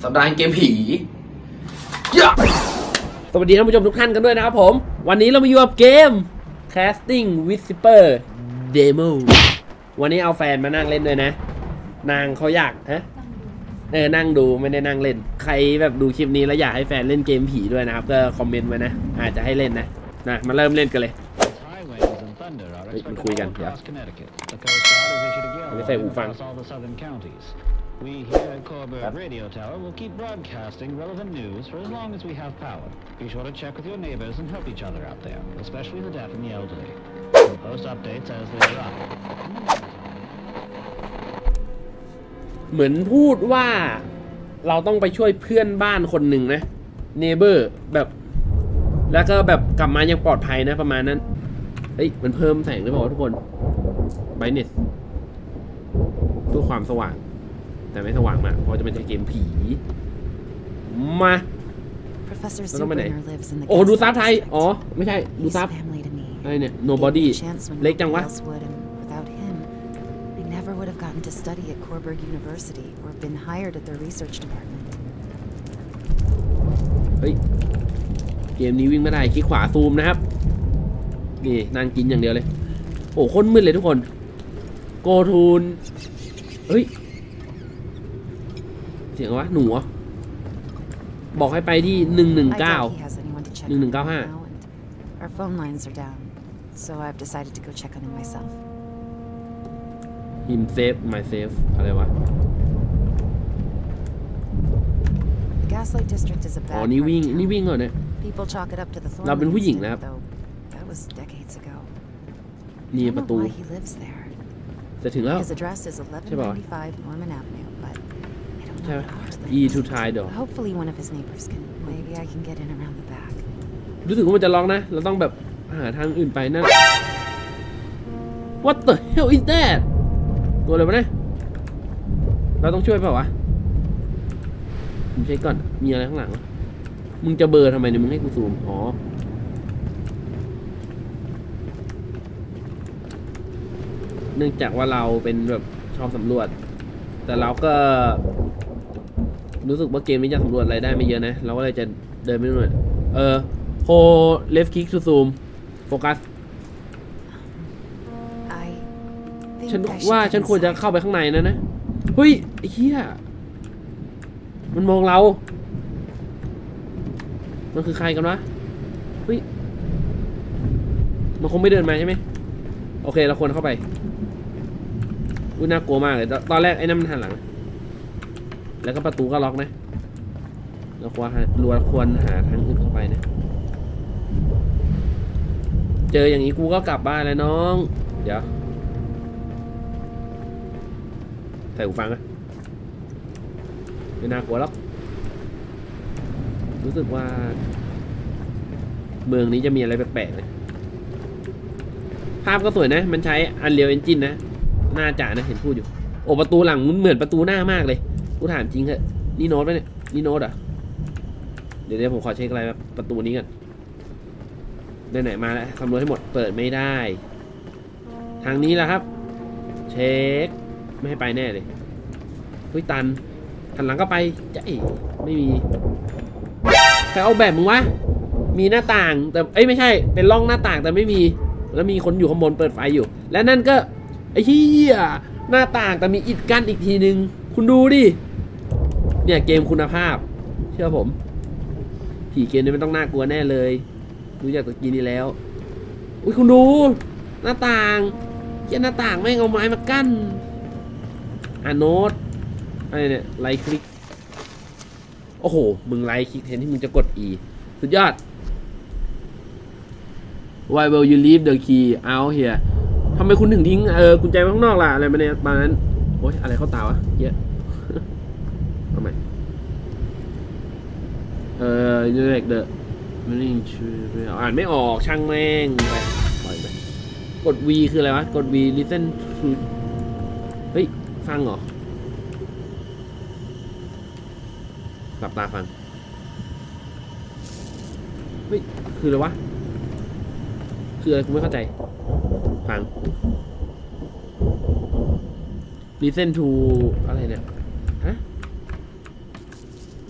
สัปดาห์เกมผีสวัสดีท่านผู้ชมทุกท่านกันด้วยนะครับผมวันนี้เรามาอยู่กับเกม Casting Whisper Demo วันนี้เอาแฟนมานั่งเล่นด้วยนะนางเขาอยากนั่งดูไม่ได้นั่งเล่นใครแบบดูคลิปนี้แล้วอยากให้แฟนเล่นเกมผีด้วยนะครับก็คอมเมนต์มานะอาจจะให้เล่นนะมาเริ่มเล่นกันเลยมันคุยกันเดี๋ยวไม่ใส่หูฟัง We here at Coburg Radio Tower will keep broadcasting relevant news for as long as we have power. Be sure to check with your neighbors and help each other out there, especially the deaf and the elderly. We'll post updates as they drop. เหมือนพูดว่าเราต้องไปช่วยเพื่อนบ้านคนหนึ่งนะ neighbor แบบแล้วก็แบบกลับมายังปลอดภัยนะประมาณนั้นเฮ้ยมันเพิ่มแสงหรือเปล่าทุกคน brightness ตัวความสว่างแต่ไม่สว่างมากเพราะจะเป็นเกมผีมาเราต้องไปไหนโอ้ดูซับไทยอ๋อไม่ใช่ดูซับอะไรเนี่ย nobody เล็กจังวะ would have gotten to study at Coburg University or been hired at their research department. เฮ้ยเกมนี้วิ่งไม่ได้คลิกขวาซูมนะครับนี่นั่งกินอย่างเดียวเลยโอ้โคตรมืดเลยทุกคน Go to เฮ้ยเสียงวะหนูบอกให้ไปที่1195 Our phone lines are down, so I've decided to go check on him myself. Him save myself อะไรวะ The Gaslight District is a bad อ๋อนี่วิ่งเหรอเนี่ย People chalk it up to the Thorn เราเป็นผู้หญิงนะครับ That was decades ago. นี่ประตู Why he lives there. จะถึงแล้ว His address is 1195 Norman Avenue, but I don't know how E to tie door. Hopefully one of his neighbors can. Maybe I can get in around the back. รู้สึกว่ามันจะล็อกนะเราต้องแบบหาทางอื่นไปนั่น What the hell is thatตัวอะไรวะเนี่ยเราต้องช่วยเปล่าวะผมเช็คก่อนมีอะไรข้างหลังมึงจะเบอร์ทำไมเนี่ยมึงให้กูซูมอ๋อเนื่องจากว่าเราเป็นแบบชอบสำรวจแต่เราก็รู้สึกว่าเกมนี้จะสำรวจอะไรได้ไม่เยอะนะเราก็เลยจะเดินไปหน่อยโฮเลฟคลิกซูมโฟกัสฉันว่าฉันควรจะเข้าไปข้างในนะเฮ้ยไอ้เหี้ยมันมองเรามันคือใครกันวะเฮ้ยมันคงไม่เดินมาใช่ไหมโอเคเราควรเข้าไปน่ากลัวมากเลยตอนแรกไอ้นั่นมันหันหลังแล้วก็ประตูก็ล็อกนะเราควรหาทางอื่นเข้าไปนะเจออย่างนี้กูก็กลับบ้านแล้วน้องเดี๋ยวใส่หูฟังนะไม่น่ากลัวหรอกรู้สึกว่าเมืองนี้จะมีอะไรแปลกๆนะภาพก็สวยนะมันใช้ Unreal Engine นะน่าจะนะเห็นพูดอยู่โอ้ประตูหลังมันเหมือนประตูหน้ามากเลยกูถามจริงเหรอนี่โน้ตไหมเนี่ยนี่โน้ตอ่ะเดี๋ยวผมขอเช็คอะไรแบบประตูนี้กันไหนมาแล้วสำรวจให้หมดเปิดไม่ได้ทางนี้แหละครับเช็คไม่ให้ไปแน่เลยเฮ้ยตันหันหลังก็ไปจะไม่มีใครเอาแบบมึงวะมีหน้าต่างแต่ไม่ใช่เป็นร่องหน้าต่างแต่ไม่มีแล้วมีคนอยู่ข้างบนเปิดไฟอยู่และนั่นก็ไอ้เหี้ยหน้าต่างแต่มีอิฐกั้นอีกทีนึงคุณดูดิเนี่ยเกมคุณภาพเชื่อผมผีเกมนี้ไม่ต้องน่ากลัวแน่เลยรู้จักตะกี้นี้แล้วอุ้ยคุณดูหน้าต่างเหี้ยหน้าต่างไม่เอาไม้มากั้นโน้ตอะไรเนี่ยไลค์คลิกโอ้โหมึงไลค์คลิกแทนที่มึงจะกด E สุดยอด Why will you leave the key out here ทำไมคุณถึงทิ้งกุญแจไว้ข้างนอกล่ะอะไรมาเนี่ยตอนนั้นโอ๊ยอะไรเข้าตาวะเยอะทำไมเด็กเด้อไม่ได้ชื่ออ่านไม่ออกช่างแม่งไปปล่อยไปกด V คืออะไรวะกด V listen to เฮ้ยฟังเหรอหลับตาฟังเฮ้ยคืออะไรวะคืออะไรกูไม่เข้าใจฟัง listen to อะไรเนี่ยฮะ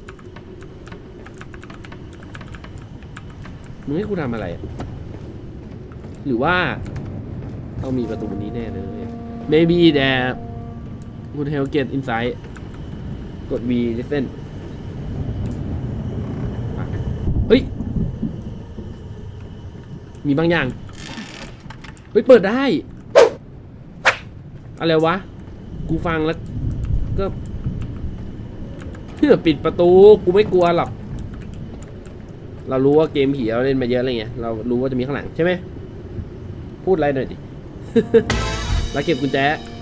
มึงให้กูทำอะไรหรือว่าต้องมีประตูนี้แน่เลย maybe there would help get inside กด V listen เฮ้ยมีบางอย่างเฮ้ยเปิดได้อะไรวะกูฟังแล้วก็เพื่อปิดประตูกูไม่กลัวหรอกเรารู้ว่าเกมผีเราเล่นมาเยอะอะไรเงี้ยเรารู้ว่าจะมีข้างหลังใช่ไหมพูดอะไรหน่อยดิ เราเก็บกุญแจ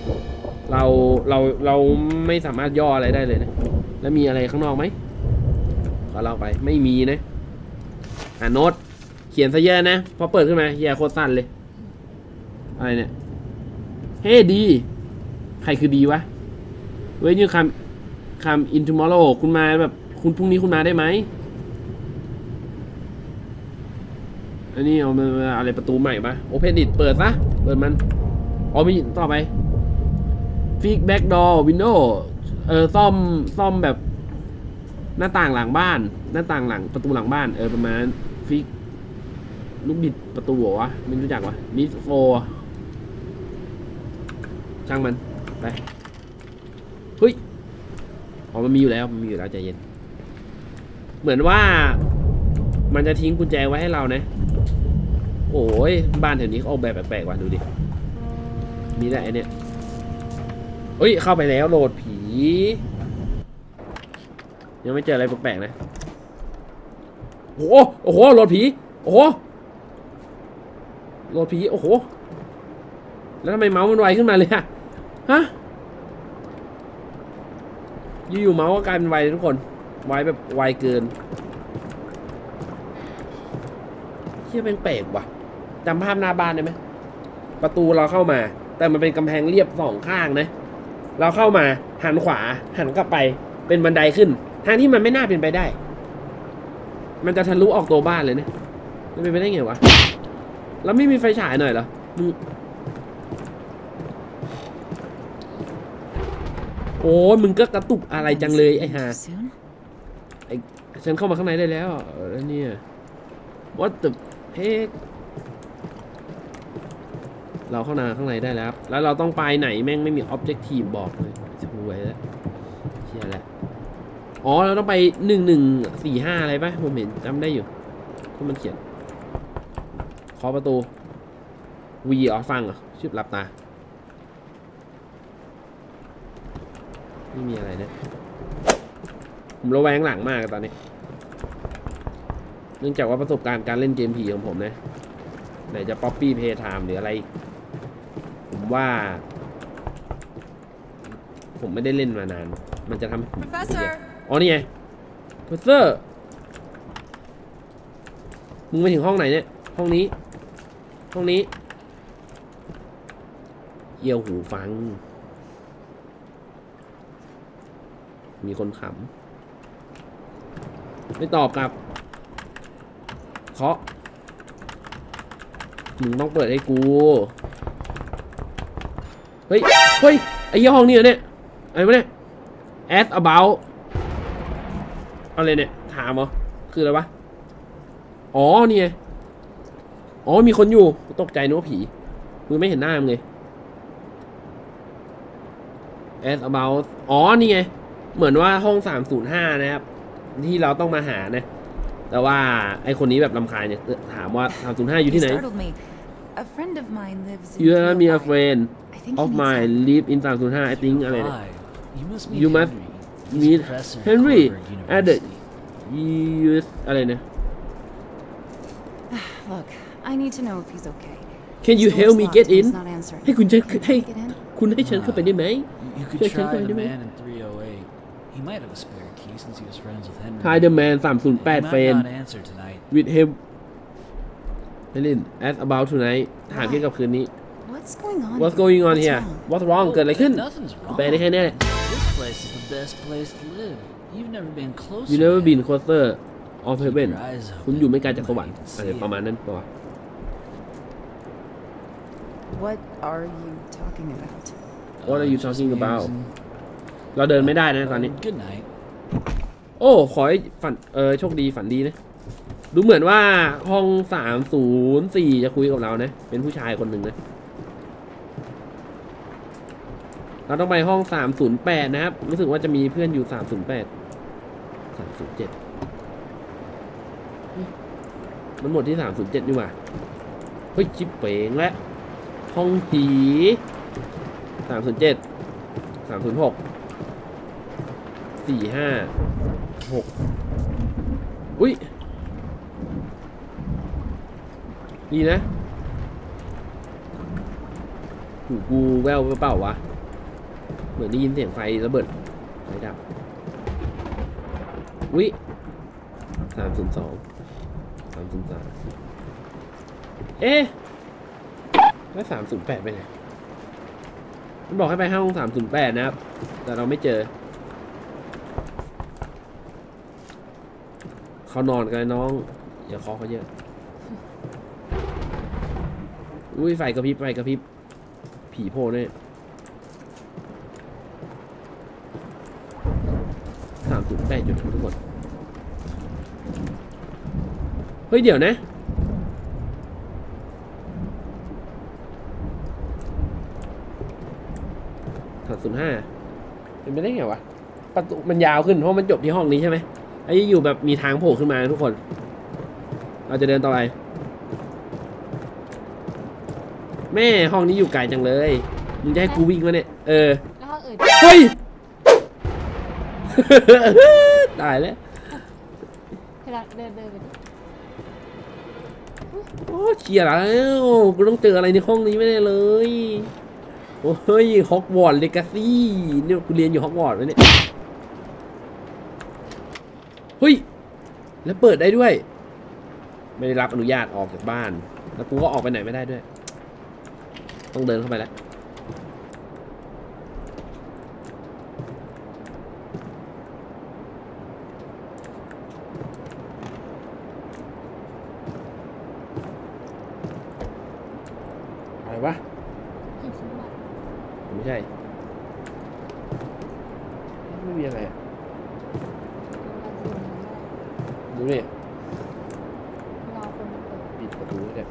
เราไม่สามารถย่ออะไรได้เลยนะแล้วมีอะไรข้างนอกไหมขอเราไปไม่มีนะโน้ตเขียนซะเยอะนะพอเปิดขึ้นมาแย่โคตรสั้นเลยอะไรเนี่ยเฮ้ดีใครคือดีวะเว้ยนี่คำ in tomorrow คุณมาแบบคุณพรุ่งนี้คุณมาได้ไหมอันนี้เอามาอะไรประตูใหม่ปะ open it เปิดซะเปิดมันอ๋อมีต่อไป fix back door window ซ่อมแบบหน้าต่างหลังบ้านหน้าต่างหลังประตูหลังบ้านประมาณฟิกลูกบิดประตูวะไม่รู้จักวะมิสโฟช่างมันไปเฮ้ยอ๋อมันมีอยู่แล้วใจเย็นเหมือนว่ามันจะทิ้งกุญแจไว้ให้เรานะโอ้ยบ้านแถวนี้เขาออกแบบแปลกๆว่ะดูดิมีแต่ไอเนี่ยเฮ้ยเข้าไปแล้วโหลดผียังไม่เจออะไรแปลกๆนะโอ้โหโหลดผีโอ้โหโหลดผีโอ้โหแล้วทำไมเมาส์มันไวขึ้นมาเลยอะฮะอยู่ๆเมาส์ก็กลายเป็นไวทุกคนไวแบบไวเกินเหี้ยแปลกว่ะจำภาพหน้าบ้านได้ไหมประตูเราเข้ามาแต่มันเป็นกำแพงเรียบสองข้างนะเราเข้ามาหันขวาหันกลับไปเป็นบันไดขึ้นทางที่มันไม่น่าเป็นไปได้มันจะทะลุออกตัวบ้านเลยนะมันเป็นไปได้ไงวะแล้วไม่มีไฟฉายหน่อยเหรอโอ้มึงก็กระตุกอะไรจังเลยไอ้ห่าไอ้ฉันเข้ามาข้างในได้แล้วแล้วเนี่ย what the heck เราเข้ามาข้างในได้แล้วแล้วเราต้องไปไหนแม่งไม่มี objective บอกเลยจะพูดไว้แล้วเชี่ยแล้วอ๋อเราต้องไป1145อะไรป่ะผมเห็นจำได้อยู่ที่มันเขียนเคาะประตูวีอ๋อฟังเหรอชิบหลับตาไม่มีอะไรนะผมระแวงหลังมากตอนนี้เนื่องจากว่าประสบการณ์การเล่นเกมผีของผมนะไหนจะป๊อปปี้เพย์ไทม์หรืออะไรผมว่าผมไม่ได้เล่นมานานมันจะทำให้ผมอ๋อนี่ไงโปรเซอร์มึงไปถึงห้องไหนเนี่ยห้องนี้เอี่ยวหูฟังมีคนขำไม่ตอบกลับเคาะมึงต้องเปิดให้กูเฮ้ยไอ้ยี่ห้องนี้เนี่ยอะไรวะเนี่ย ask about อะไรเนี่ยถามเหรอคืออะไรวะอ๋อนี่ไงอ๋อมีคนอยู่ตกใจนึกว่าผีมึงไม่เห็นหน้ามึงเลย ask about อ๋อนี่ไงเหมือนว่าห้อง305นะครับที่เราต้องมาหานะแต่ว่าไอคนนี้แบบรำคาญเนี่ยถามว่า305อยู่ที่ไหน You are me a friend of mine live in 305 I think อะไรเนี่ย You must meet Henry at the US อะไรเนี่ย Look, I need to know if he's okay. Can you help me get in ให้คุณฉันให้ฉันเข้าไปได้ไหม You could try the man in 308. He might have a spare key since he was friends with Henry. Try the man 308 He might friend not answer tonight. with him ไปเล่น ask about tonight ถามเกี่ยวกับคืนนี้ What's going on here What's wrong เกิดอะไรขึ้น Nothing's wrong. แปลได้แค่นี้ This place is the best place to live. You've never been closer. You never been closer of heaven Keep your eyes open. คุณอยู่ไม่ไกลจากสวรรค์อะไรประมาณนั้นป่ะ What are you talking about? What are you talking about เราเดินไม่ได้นะตอนนี้ Good night. โอ้ขอให้ฝันโชคดีฝันดีนะดูเหมือนว่าห้อง304จะคุยกับเรานะเป็นผู้ชายคนหนึ่งนะเราต้องไปห้อง308นะครับรู้สึกว่าจะมีเพื่อนอยู่308 307มันหมดที่307นี่หว่าเฮ้ยชิปเป๋งแล้วห้องผี307 306 456อุ้ยดีนะหูกูแววเปล่าวะเหมือนได้ยินเสียงไฟระเบิดไฟดับอุ้ย302 303เอ๊ะแล้ว308ไปไหนมันบอกให้ไปห้อง308นะครับแต่เราไม่เจอเขานอนกันน้องอย่าเคาะเขาเยอะอุ้ยไฟกระพริบไฟกระพริบผีโผล่เนี่ย308อยู่นะทุกคนเฮ้ยเดี๋ยวนะ305เป็นไปได้ไงวะประตูมันยาวขึ้นเพราะมันจบที่ห้องนี้ใช่ไหมไอ้อยู่แบบมีทางโผล่ขึ้นมาทุกคนเราจะเดินต่อไปแม่ห้องนี้อยู่ไกลจังเลยมึงจะให้กูวิ่งวะเนี่ยแล้วห้องอื่นเฮ้ย ตายแล้วเวลาเดินไปดิโอ้เชียร์แล้วกูต้องเจออะไรในห้องนี้ไม่ได้เลยโอ้ยฮอกวอตส์เลกาซี่เนี่ยกูเรียนอยู่ฮอกวอตส์ไว้เนี่ยเฮ้ยแล้วเปิดได้ด้วยไม่ได้รับอนุญาตออกจากบ้านแล้วกูก็ออกไปไหนไม่ได้ด้วยต้องเดินเข้าไปแล้วอะไรวะไม่ใช่ไม่มีอะไรดูนี่ปิดประตูเนี่ย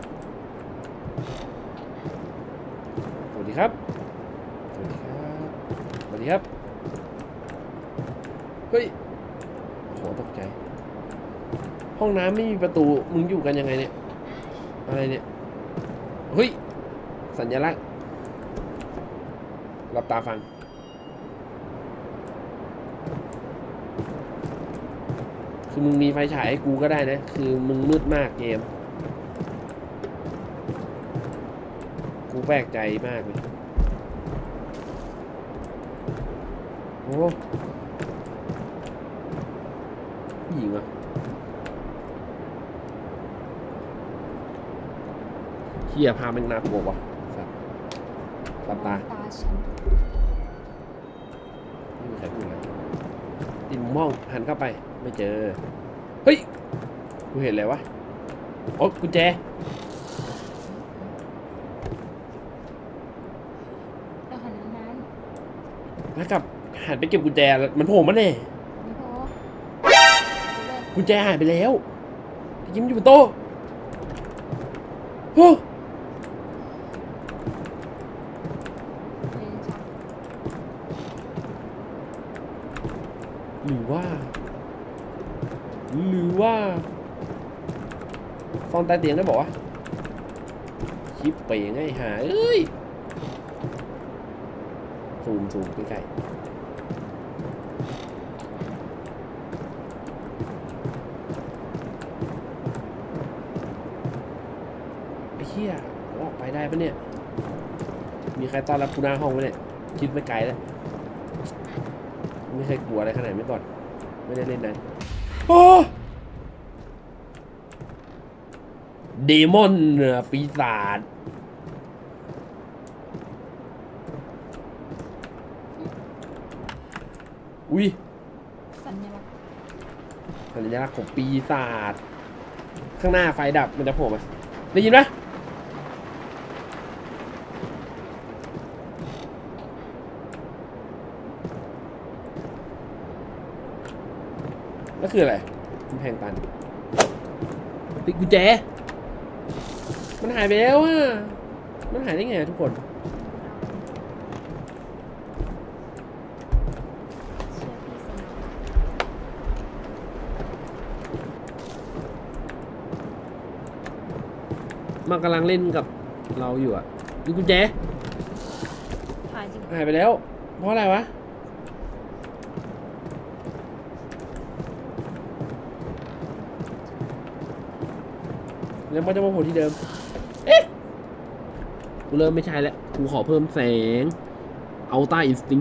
สวัสดีครับสวัสดีครับสวัสดีครับเฮ้ยโหตกใจห้องน้ำไม่มีประตูมึงอยู่กันยังไงเนี่ยอะไรเนี่ยเฮ้ยสัญลักษณ์หลับตาฟังคือมึงมีไฟฉายให้กูก็ได้นะคือมึงมืดมากเกมกูแปลกใจมากเลยโอ้ผู้หญิงวะเฮียพามันน่ากลัววะหลับตาฉันไม่มีใครพูดเลยติมมองหันเข้าไปไม่เจอเฮ้ยกูเห็นอะไรวะโอ๊ยกุญแจแล้วหันนั้นแล้วกับหันไปเก็บกุญแจมันโผล่มาแน่ไม่พอกุญแจหายไปแล้วยิ้มอยู่บนโต๊ะโอ้หรือว่าฟองใต้เตียงได้บอกว่าชิปเป๋งไอ้หาเอ้ยซูมใกล้ๆไอ้เหี้ยออกไปได้ปะเนี่ยมีใครต้อนรับกูหน้าห้องไหมเนี่ยคิดไม่ไกลแล้วไม่เคยกลัวอะไรขนาดนี้ก่อนไม่ได้เล่นนั้นโอ้เดมอนปีศาจอุ้ยสัญลักษณ์ของปีศาจข้างหน้าไฟดับมันจะโผล่มาได้ยินไหมนั่นคืออะไรกำแพงตันปิดกุญแจมันหายไปแล้วอ่ะมันหายได้ไงทุกคนมันกำลังเล่นกับเราอยู่อ่ะดูกุญแจหายจริงหายไปแล้วเพราะอะไรวะแล้วมันจะมาโผล่ที่เดิมเอ๊ะกูเริ่มไม่ใช่แล้วกูขอเพิ่มแสงเอาใต้อินสติ้ง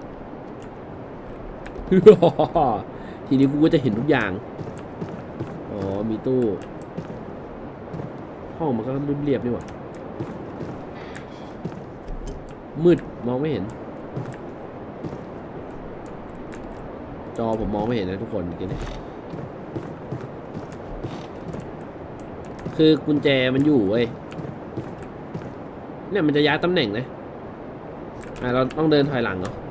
ทีนี้กูก็จะเห็นทุกอย่างอ๋อมีตู้ห้องมันก็เรียบๆนี่หว่ามืดมองไม่เห็นจอผมมองไม่เห็นนะทุกคนกินคือกุญแจมันอยู่เว้ยเนี่ยมันจะย้ายตำแหน่งนะเราต้องเดินถอยหลังเหรอ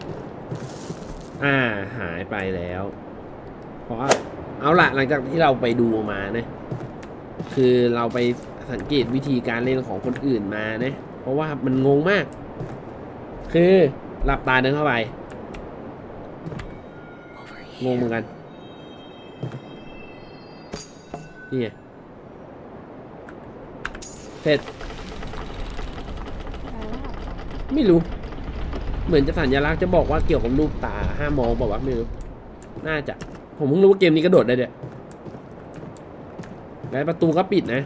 หายไปแล้วเพราะเอาละหลังจากที่เราไปดูมานะคือเราไปสังเกตวิธีการเล่นของคนอื่นมานะเพราะว่ามันงงมากคือหลับตาเดินเข้าไปงงเหมือนกันนี่ไงเสร็จไม่รู้เหมือนจะสัญลักษณ์จะบอกว่าเกี่ยวกับรูปตาห้ามมองบอกว่าไม่รู้น่าจะผมเพิ่งรู้ว่าเกมนี้กระโดดได้ด้วยและประตูก็ปิดนะ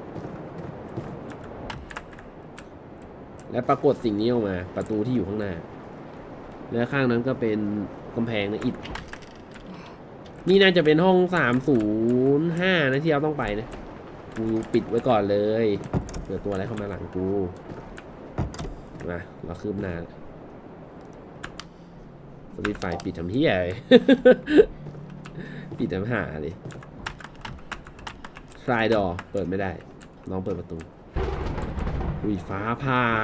และปรากฏสิ่งนี้ออกมาประตูที่อยู่ข้างหน้าและข้างนั้นก็เป็นกำแพงนะอิฐนี่น่าจะเป็นห้อง305นะที่เราต้องไปนะกูปิดไว้ก่อนเลยเกิดตัวอะไรเข้ามาหลังกูมาเราคืบหน้าสวิตช์ไฟปิดทำเหี้ย ปิดทำหาเลยทรายดอเปิดไม่ได้น้องเปิดประตูอุ้ยฟ้าผ่า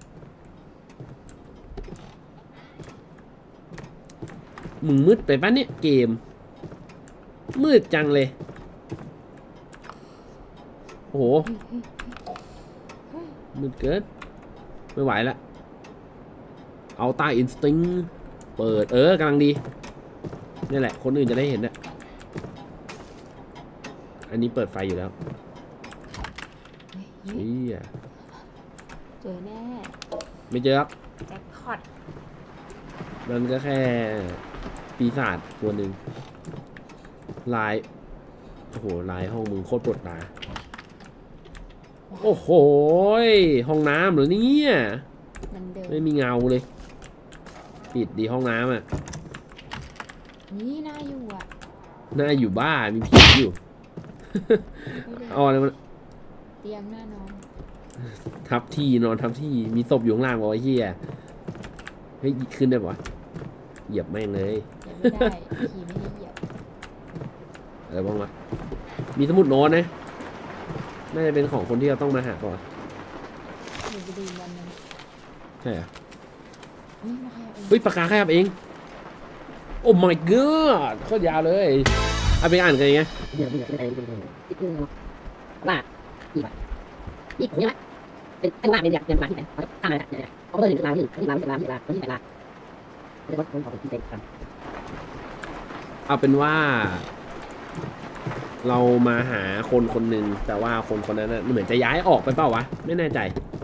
มึงมืดไปปะเนี่ยเกมมืดจังเลยโอ้โหมืดเกินไม่ไหวละเอาใต้อินสติ้งเปิดกำลังดีนี่แหละคนอื่นจะได้เห็นนะอันนี้เปิดไฟอยู่แล้วเฮ้ยเจอแน่ไม่เจอครับแจ็คพอตมันก็แค่ปีศาจตัวหนึ่งลายโอ้โหลายห้องมึงโคตรปวดตาโอ้โหห้องน้ำเหรอเนี่ยไม่มีเงาเลยปิดดีห้องน้ำอ่ะนี่น่าอยู่อ่ะน่าอยู่บ้ามีผีอยู่เอาอะไรมันเตียงหน้านอนทับที่นอนทับที่มีศพอยู่ข้างล่างวะไอ้เหี้ยเฮ้ยขึ้นได้ปะเหยียบแม่งเลยไม่ได้ผีไม่ได้เหยียบอะไรบ้างวะมีสมุดโน้ตนะน่าจะเป็นของคนที่เราต้องมาหาก่อนใช่เหรอเฮ้ยปากกาขยับเองโอ้ my god โคตรยาวเลยเอาไปอ่านกันยังไงว่าอีกคนนี้ละเป็นอันว่าเป็นอย่างมาที่ไหนทำอะไรเนี่ยเขาก็เลยถึงลาที่ลาที่ลาคนที่ไหนลาเรียกว่าคนของที่เต็มกันเอาเป็นว่าเรามาหาคนคนหนึ่งแต่ว่าคนคนนั้นเหมือนจะย้ายออกไปเปล่าวะไม่แน่ใจ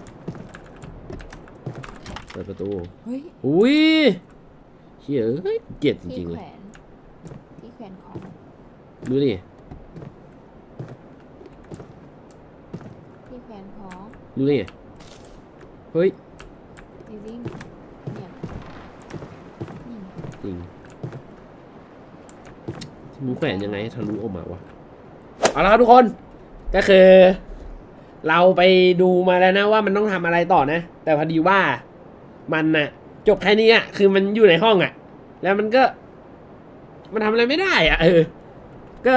เปิดประตูอุ้ยเฮ้ยเกลียดจริงๆเลยที่แขวนของดูดิที่แขวนของดูดิเฮ้ยจริงเนี่ยจริงมึงแขวนยังไงทะลุออกมาวะเอาละครับทุกคนก็คือเราไปดูมาแล้วนะว่ามันต้องทำอะไรต่อนะแต่พอดีว่ามันน่ะจบแค่นี้อ่ะคือมันอยู่ในห้องอ่ะแล้วมันทำอะไรไม่ได้อ่ะก็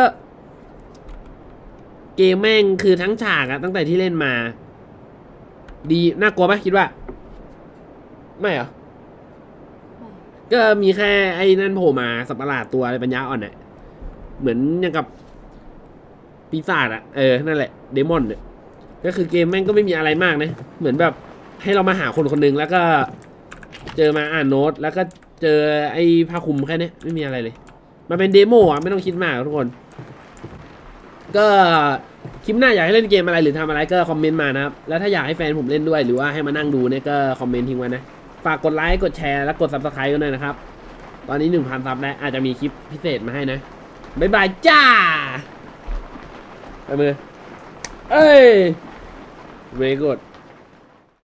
เกมแม่งคือทั้งฉากอ่ะตั้งแต่ที่เล่นมาดีน่ากลัวไหมคิดว่าไม่เหรอก็มีแค่ไอ้นั่นโผล่มาสัตว์ประหลาดตัวอะไรปัญญาอ่อนเนี่ยเหมือนอย่างกับปีศาจอะนั่นแหละเดมอนเนี่ยก็คือเกมแม่งก็ไม่มีอะไรมากนะเหมือนแบบให้เรามาหาคนคนหนึ่งแล้วก็เจอมาอ่านโน้ตแล้วก็เจอไอ้ผ้าคลุมแค่นี้ไม่มีอะไรเลยมันเป็นเดโมอ่ะไม่ต้องคิดมากทุกคนก็คลิปหน้าอยากให้เล่นเกมอะไรหรือทำอะไรก็คอมเมนต์มานะครับแล้วถ้าอยากให้แฟนผมเล่นด้วยหรือว่าให้มานั่งดูเนี่ยก็คอมเมนต์ทิ้งไว้นะฝากกดไลค์กดแชร์และกด Subscribe กันด้วยนะครับตอนนี้ 1,000 ซับแล้วอาจจะมีคลิปพิเศษมาให้นะบ๊ายบายจ้าไปมือเอ้ย very good